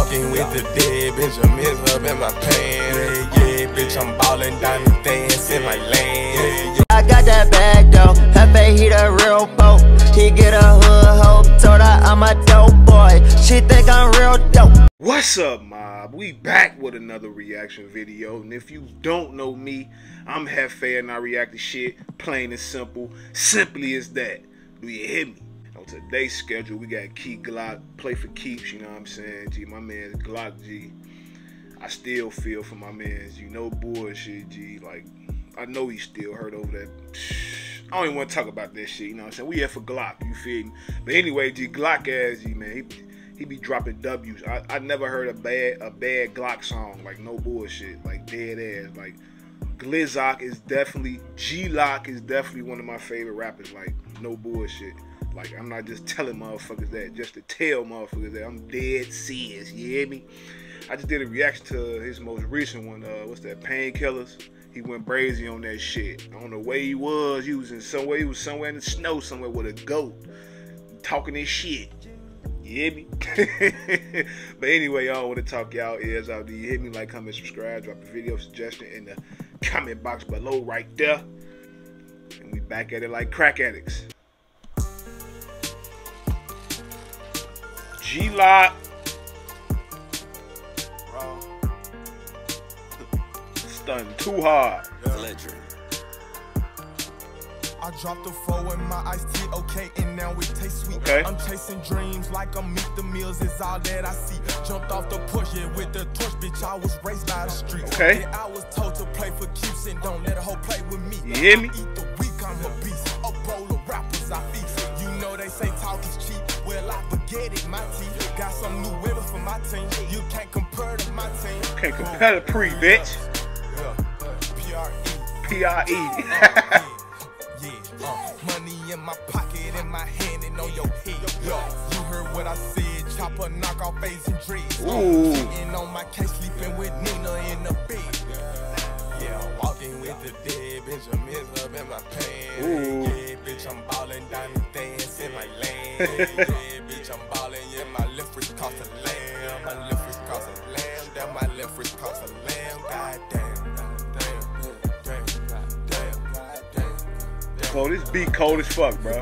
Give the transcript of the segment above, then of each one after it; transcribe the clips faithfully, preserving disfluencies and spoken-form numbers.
walking with the dead Benjamins up in my pants. Yeah, yeah, bitch, I'm ballin' diamond dancing like land. Yeah, yeah. I got that bag though, Hefe, he the real boat. He get a hood hoe, told her I'm a dope boy. She think I'm real dope. What's up, mob? We back with another reaction video, and if you don't know me, I'm Hefe and I react to shit plain and simple. Simply as that. Do you hear me? On today's schedule, we got Key Glock, play for keeps, you know what I'm saying? G, my man's Glock, G. I still feel for my man's, you know, bullshit, G. Like, I know he still hurt over that. I don't even want to talk about that shit, you know what I'm saying? We here for Glock, you feel me? But anyway, G, Glock ass, G, man, he, he be dropping W's. I, I never heard a bad a bad Glock song, like no bullshit, like dead ass. Like, Glock is definitely, G-Lock is definitely one of my favorite rappers, like, no bullshit. Like, I'm not just telling motherfuckers that, just to tell motherfuckers that. I'm dead serious, you hear me? I just did a reaction to his most recent one, uh, what's that, Painkillers? He went brazy on that shit. I don't know where he was. He was in somewhere. He was somewhere in the snow, somewhere with a goat, talking his shit. You hear me? But anyway, y'all want to talk y'all ears out. Do you hear me? Like, comment, subscribe, drop a video suggestion in the comment box below right there. And we back at it like crack addicts. G-Lock. Stunned too hard. Legend. I dropped a four in my iced tea, okay, and now it tastes sweet. Okay. I'm chasing dreams like I'm meet the meals is all that I see. Jumped off the push, yeah, with the torch, bitch, I was raised by the streets. Okay. Yeah, I was told to play for keeps and don't let a hoe play with me. You hear me? I eat the week, I'm a beast. A bowl of rappers I feast. You know they say talk is cheap. Well, I forget it, my teeth. Got some new women for my team. You can't compare to my team. Can't compare to pre, bitch. P R E. P R E. Yeah, uh, money in my pocket, in my hand, and on your head. Yo, you heard what I said. Chopper, knock off face and dreads. Ooh. Cheating on my case, sleeping with Nina in the bed. Yeah, walking with the dead Benjamins up in my pants. Ooh. Yeah, bitch, I'm ballin' diamond dancing like land. Yeah, bitch, I'm ballin'. Yeah, my left wrist cost a lamb. My left wrist cost a lamb. That my left wrist cost a lamb. God damn. Bro, this beat cold as fuck, bro.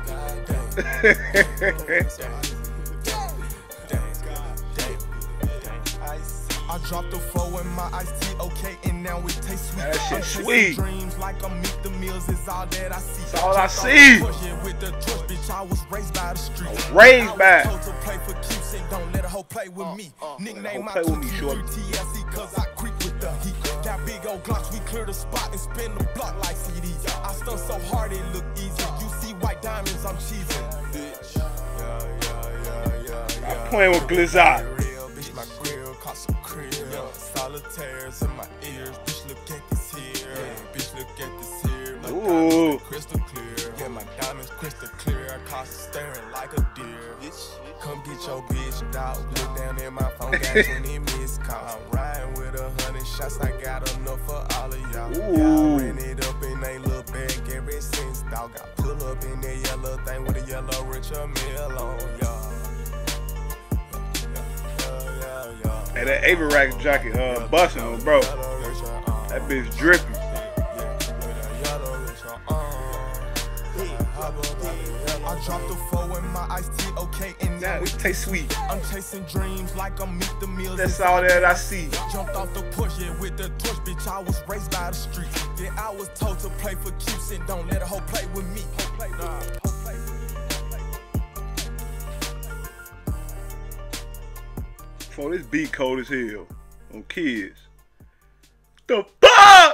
I dropped a four in my iced tea, okay, and now it tastes sweet. That shit I'm sweet. Dreams like I'm meet the meals is all that I see. That's all I see. With the torch, bitch, I was raised by the street. Raised by. I was told to play for keeps and don't let a hoe play with me. Nickname my play with me, shorty. T L C cause I creep with the heat. Got big old Glocks, we clear the spot and spin the block like C Ds. I stunt so hard it look easy. You see white diamonds, I'm cheesing. Bitch. Yeah, yeah, yeah, yeah, yeah. I'm playing with Glock. Bitch, my grill cost some crib. Solitaires in my ears. Bitch, look at this here. Yeah, bitch, look at this here. My Ooh. diamonds crystal clear. Yeah, my diamonds crystal clear. I caught staring like a deer. Bitch, come get your bitch, dog. Look down in my phone, got twenty missed calls. I'm riding with a hundred shots. I got enough for all of y'all. Y'all ran it up in a little bag ever since, dog. I pull up in that yellow thing with a yellow Richard Mill on y'all. Hey, that Averack jacket, uh, busting on, bro. That bitch dripping. I dropped a four in my iced tea, okay, and now it tastes sweet. I'm chasing dreams like I'm meet the meals. That's all that I see. Jumped off the push, yeah, with the torch, bitch, I was raised by the streets. Yeah, I was told to play for keeps and don't let a hoe play with me. Hoe play with me. For this beat cold as hell on kids. The fuck?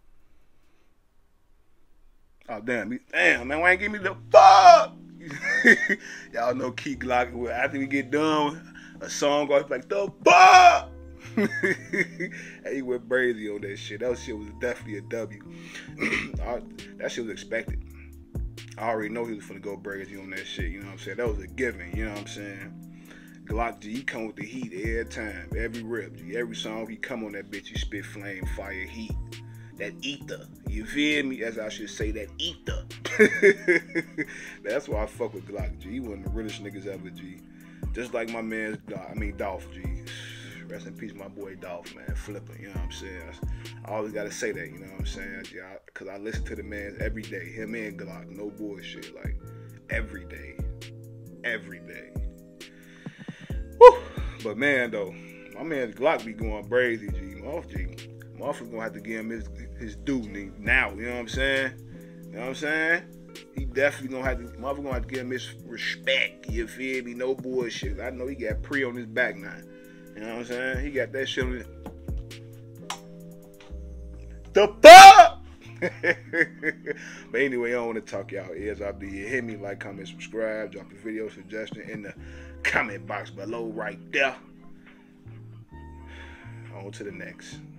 Oh damn, damn man, why ain't give me the fuck? Y'all know Key Glock. After we get done, a song goes like the fuck. Hey, he went brazy on that shit. That shit was definitely a W. That shit was expected. I already know he was finna go brazy on that shit. You know what I'm saying? That was a given. You know what I'm saying? Glock G, he come with the heat every time, every rip, G. Every song he come on that bitch, he spit flame, fire, heat. That ether, you feel me? As I should say, that ether. That's why I fuck with Glock G. He one of the realest niggas ever, G. Just like my man's, I mean, Dolph, G. Rest in peace, my boy Dolph, man. Flipping, you know what I'm saying? I always got to say that, you know what I'm saying? Yeah, because I listen to the man every day. Him and Glock, no bullshit. Like, every day. Every day. Woo! But, man, though, my man's Glock be going crazy, G. Off, G. Motherfucker gonna have to give him his, his due now, you know what I'm saying? You know what I'm saying? He definitely gonna have to, motherfucker gonna have to give him his respect, you feel me? No bullshit. I know he got pre on his back now. You know what I'm saying? He got that shit on his... The fuck? But anyway, I don't want to talk y'all ears out there. Hit me, like, comment, subscribe, drop a video suggestion in the comment box below right there. On to the next.